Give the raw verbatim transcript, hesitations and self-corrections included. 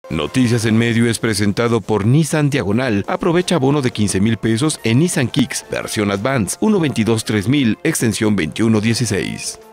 Noticias en Medio es presentado por Nissan Diagonal. Aprovecha bono de quince mil pesos en Nissan Kicks, versión Advance, uno veintidós tres mil, extensión veintiuno dieciséis.